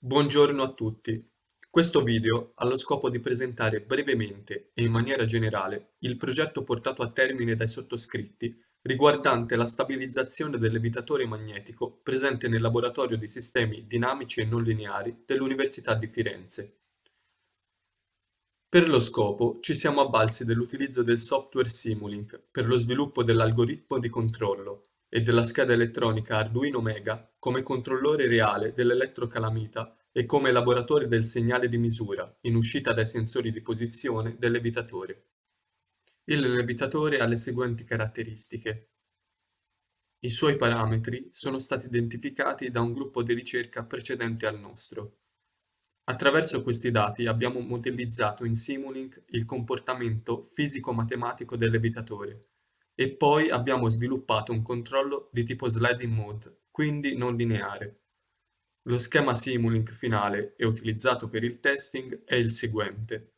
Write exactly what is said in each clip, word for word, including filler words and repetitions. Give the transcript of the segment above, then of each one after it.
Buongiorno a tutti. Questo video ha lo scopo di presentare brevemente e in maniera generale il progetto portato a termine dai sottoscritti riguardante la stabilizzazione del levitatore magnetico presente nel laboratorio di sistemi dinamici e non lineari dell'Università di Firenze. Per lo scopo ci siamo avvalsi dell'utilizzo del software Simulink per lo sviluppo dell'algoritmo di controllo e della scheda elettronica Arduino Mega come controllore reale dell'elettrocalamita e come elaboratore del segnale di misura in uscita dai sensori di posizione del levitatore. Il levitatore ha le seguenti caratteristiche. I suoi parametri sono stati identificati da un gruppo di ricerca precedente al nostro. Attraverso questi dati abbiamo modellizzato in Simulink il comportamento fisico-matematico del levitatore e poi abbiamo sviluppato un controllo di tipo sliding mode, quindi non lineare. Lo schema Simulink finale e utilizzato per il testing è il seguente.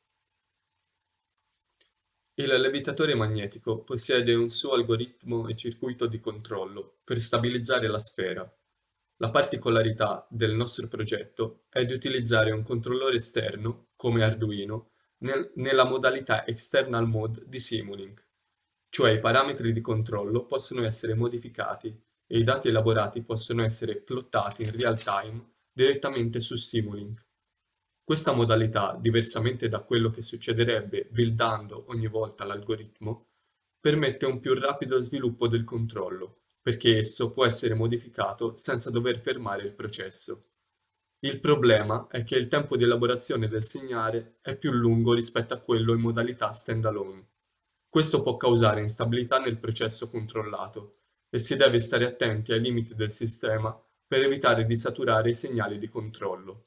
Il levitatore magnetico possiede un suo algoritmo e circuito di controllo per stabilizzare la sfera. La particolarità del nostro progetto è di utilizzare un controllore esterno, come Arduino, nel- nella modalità External Mode di Simulink, cioè i parametri di controllo possono essere modificati e i dati elaborati possono essere plottati in real time direttamente su Simulink. Questa modalità, diversamente da quello che succederebbe buildando ogni volta l'algoritmo, permette un più rapido sviluppo del controllo, perché esso può essere modificato senza dover fermare il processo. Il problema è che il tempo di elaborazione del segnale è più lungo rispetto a quello in modalità standalone. Questo può causare instabilità nel processo controllato e si deve stare attenti ai limiti del sistema per evitare di saturare i segnali di controllo.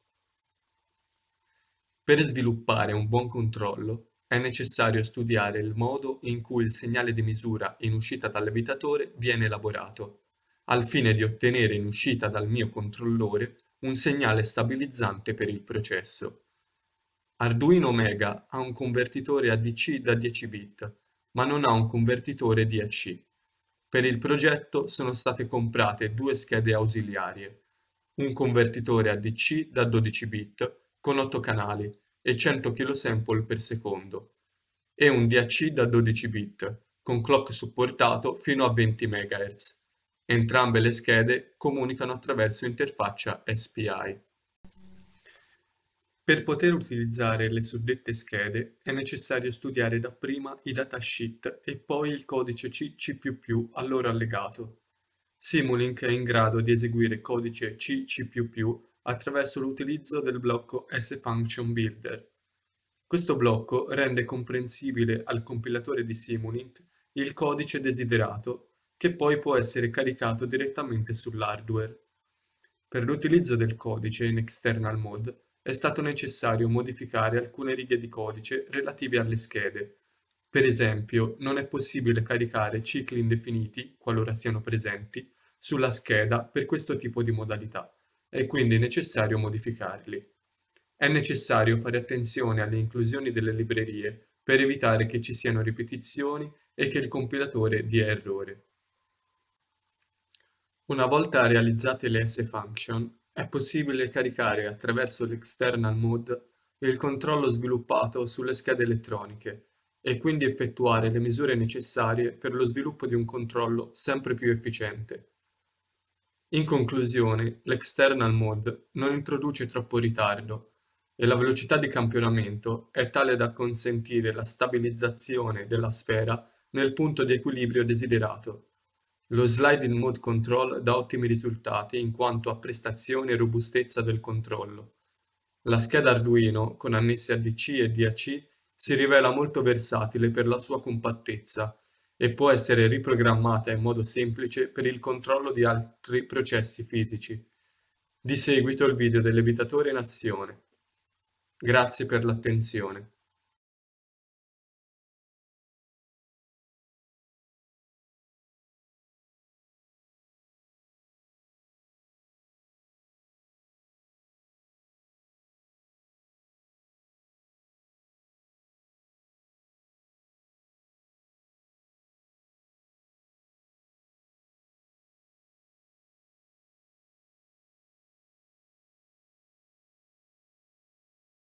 Per sviluppare un buon controllo è necessario studiare il modo in cui il segnale di misura in uscita dal levitatore viene elaborato, al fine di ottenere in uscita dal mio controllore un segnale stabilizzante per il processo. Arduino Mega ha un convertitore A D C da dieci bit, ma non ha un convertitore D A C. Per il progetto sono state comprate due schede ausiliarie, un convertitore A D C da dodici bit con otto canali e cento kilosample per secondo e un D A C da dodici bit con clock supportato fino a venti megahertz. Entrambe le schede comunicano attraverso interfaccia S P I. Per poter utilizzare le suddette schede è necessario studiare dapprima i datasheet e poi il codice C C più più al loro allegato. Simulink è in grado di eseguire codice C C più più attraverso l'utilizzo del blocco S-Function Builder. Questo blocco rende comprensibile al compilatore di Simulink il codice desiderato, che poi può essere caricato direttamente sull'hardware. Per l'utilizzo del codice in external mode è stato necessario modificare alcune righe di codice relative alle schede. Per esempio, non è possibile caricare cicli indefiniti, qualora siano presenti, sulla scheda per questo tipo di modalità, è quindi necessario modificarli. È necessario fare attenzione alle inclusioni delle librerie per evitare che ci siano ripetizioni e che il compilatore dia errore. Una volta realizzate le S-function, è possibile caricare attraverso l'external mode il controllo sviluppato sulle schede elettroniche e quindi effettuare le misure necessarie per lo sviluppo di un controllo sempre più efficiente. In conclusione, l'external mode non introduce troppo ritardo e la velocità di campionamento è tale da consentire la stabilizzazione della sfera nel punto di equilibrio desiderato. Lo sliding mode control dà ottimi risultati in quanto a prestazione e robustezza del controllo. La scheda Arduino, con annessi A D C e D A C, si rivela molto versatile per la sua compattezza e può essere riprogrammata in modo semplice per il controllo di altri processi fisici. Di seguito il video del levitatore in azione. Grazie per l'attenzione.